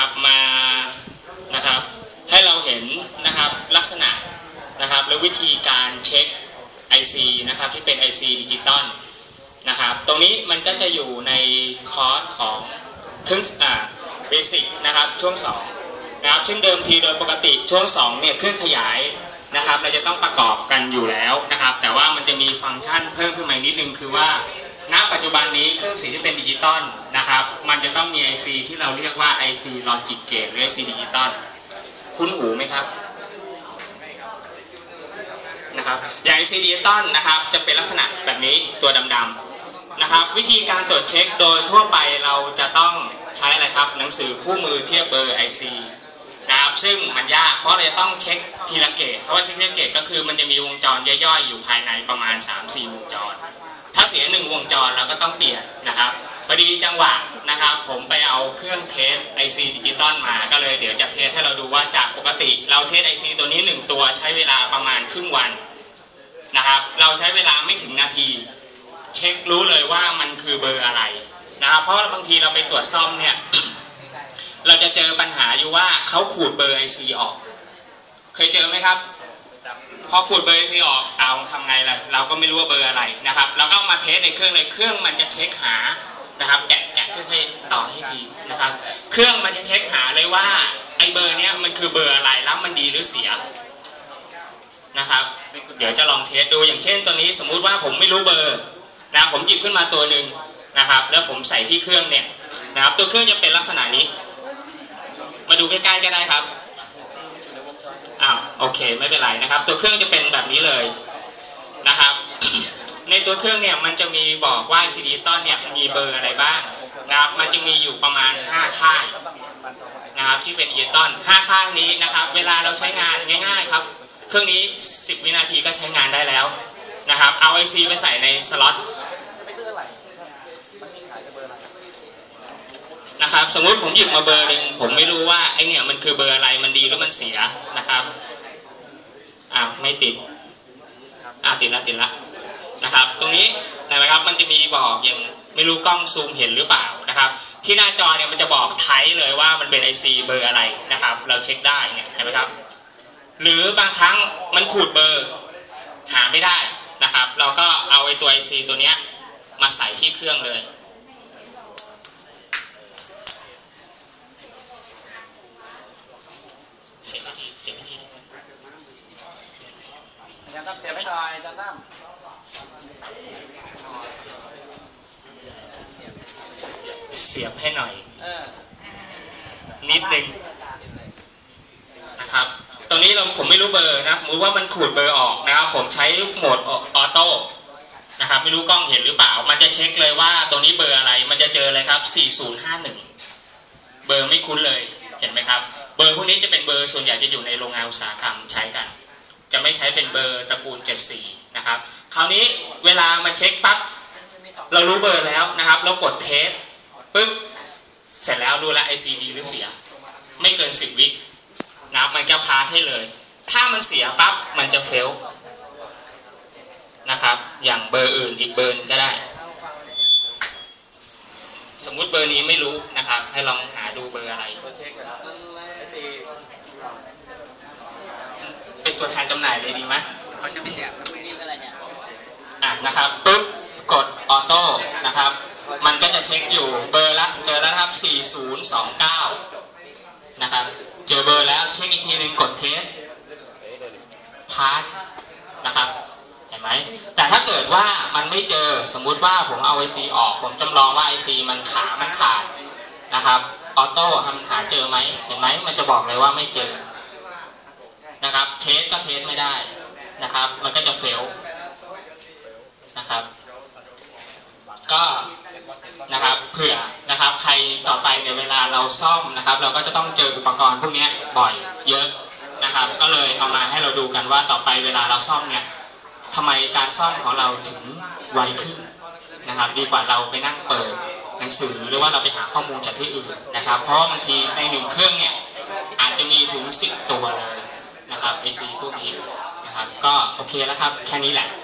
นะครับมานะครับให้เราเห็นนะครับลักษณะนะครับและวิธีการเช็ค IC นะครับที่เป็น IC ดิจิตอลนะครับตรงนี้มันก็จะอยู่ในคอร์สของเครื่องเบสิกนะครับช่วง2นะครับซึ่งเดิมทีโดยปกติช่วง2เนี่ยเครื่องขยายนะครับเราจะต้องประกอบกันอยู่แล้วนะครับแต่ว่ามันจะมีฟังก์ชันเพิ่มขึ้นมานิดนึงคือว่าณปัจจุบันนี้เครื่องเสียงที่เป็นดิจิตอลนะครับมันจะต้องมี IC ที่เราเรียกว่า IC Logic Gate หรือ IC ดิจิตอลคุ้นหูไหมครับนะครับอย่าง IC ดิจิตอลนะครับจะเป็นลักษณะแบบนี้ตัวดำๆนะครับวิธีการตรวจเช็คโดยทั่วไปเราจะต้องใช้อะไรครับหนังสือคู่มือเทียบเบอร์ IC นะครับซึ่งมันยากเพราะเราจะต้องเช็คทีละเกตเพราะว่าเช็คทีละเกตก็คือมันจะมีวงจรย่อยๆอยู่ภายในประมาณ 3-4 วงจรถ้าเสีย1วงจรเราก็ต้องเปลี่ยนนะครับพอดีจังหวะนะครับผมไปเอาเครื่องเทส IC ดิจิตอลมาก็เลยเดี๋ยวจะเทสให้เราดูว่าจากปกติเราเทส IC ตัวนี้1ตัวใช้เวลาประมาณครึ่งวันนะครับเราใช้เวลาไม่ถึงนาทีเช็ครู้เลยว่ามันคือเบอร์อะไรนะครับเพราะบางทีเราไปตรวจซ่อมเนี่ยเราจะเจอปัญหาอยู่ว่าเขาขูดเบอร์ IC ออกเคยเจอไหมครับพอขูดเบอร์ IC ออกเอาทำไงล่ะเราก็ไม่รู้ว่าเบอร์อะไรนะครับเราก็มาเทสในเครื่องเลยเครื่องมันจะเช็คหานะครับแกะเครื่องให้ต่อให้ทีนะครับเครื่องมันจะเช็คหาเลยว่าไอเบอร์เนี้ยมันคือเบอร์อะไรแล้วมันดีหรือเสียนะครับเดี๋ยวจะลองเทสดูอย่างเช่นตัวนี้สมมุติว่าผมไม่รู้เบอร์นะผมหยิบขึ้นมาตัวหนึ่งนะครับแล้วผมใส่ที่เครื่องเนี่ยนะครับตัวเครื่องจะเป็นลักษณะนี้มาดูใกล้ๆก็ได้ครับโอเคไม่เป็นไรนะครับตัวเครื่องจะเป็นแบบนี้เลยนะครับ ในตัวเครื่องเนี่ยมันจะมีบอกว่า IC ดิจิตอลเนี่ยมีเบอร์อะไรบ้างนะครับมันจะมีอยู่ประมาณ5ค่ายนะครับที่เป็นดิจิตอล5ค่ายนี้นะครับเวลาเราใช้งานง่ายๆครับเครื่องนี้10วินาทีก็ใช้งานได้แล้วนะครับเอา IC ไปใส่ในสล็อตนะครับสมมุติผมหยิบมาเบอร์หนึ่งผมไม่รู้ว่าไอเนี่ยมันคือเบอร์อะไรมันดีหรือมันเสียนะครับไม่ติดติดละนะครับตรงนี้นะครับมันจะมีบอกอย่างไม่รู้กล้องซูมเห็นหรือเปล่านะครับที่หน้าจอเนี่ยมันจะบอกไทป์เลยว่ามันเป็น IC เบอร์อะไรนะครับเราเช็คได้เนี่ยเห็นไหมครับหรือบางครั้งมันขูดเบอร์หาไม่ได้นะครับเราก็เอาไอตัว IC ตัวเนี้ยมาใส่ที่เครื่องเลยเสียบทีอาจารย์ตั้มเสียบให้หน่อยอาจารย์ตั้มเสียบให้หน่อยนิดนึงนะครับตรงนี้ผมไม่รู้เบอร์นะสมมุติว่ามันขูดเบอร์ออกนะครับผมใช้โหมดออโต้นะครับไม่รู้กล้องเห็นหรือเปล่ามันจะเช็คเลยว่าตัวนี้เบอร์อะไรมันจะเจอเลยครับ4051เบอร์ไม่คุ้นเลยเห็นไหมครับเบอร์พวกนี้จะเป็นเบอร์ส่วนใหญ่จะอยู่ในโรงงานอุตสาหกรรมใช้กันจะไม่ใช้เป็นเบอร์ตระกูล74นะครับคราวนี้เวลามันเช็คปั๊บเรารู้เบอร์แล้วนะครับเรากดเทสปึ๊บเสร็จแล้วรู้แล้ว IC ดีหรือเสียไม่เกิน10 วินะครับมันจะพาสให้เลยถ้ามันเสียปั๊บมันจะเฟลนะครับอย่างเบอร์อื่นอีกเบอร์นึงก็ได้สมมุติเบอร์นี้ไม่รู้นะครับให้ลองหาดูเบอร์อะไรเป็นตัวแทนจำหน่ายเลยดีไหมเขาจะไม่เสียอะไรเนี่ยนะครับปึ๊บกดออโต้นะครับมันก็จะเช็คอยู่เบอร์ละเจอแล้วครับ4029นะครับเจอเบอร์แล้วเช็คอีกทีนึงกดเทสพาสนะครับเห็นไหมแต่ถ้าเกิดว่ามันไม่เจอสมมุติว่าผมเอา IC ออกผมจำลองว่า IC มันขาดนะครับออโต้หาเจอไหมเห็นไหมมันจะบอกเลยว่าไม่เจอนะครับเทสก็เทสไม่ได้นะครับมันก็จะเฟลนะครับก็นะครับเผื่อนะครับใครต่อไปในเวลาเราซ่อมนะครับเราก็จะต้องเจออุปกรณ์พวกนี้บ่อยเยอะนะครับก็เลยเอามาให้เราดูกันว่าต่อไปเวลาเราซ่อมเนี่ยทำไมการซ่อมของเราถึงไวขึ้นนะครับดีกว่าเราไปนั่งเปิดหนังสือหรือว่าเราไปหาข้อมูลจากที่อื่นนะครับเพราะบางทีใน1เครื่องเนี่ยอาจจะมีถึง10 ตัวเลยนะครับ IC พวกนี้นะครับก็โอเคแล้วครับแค่นี้แหละ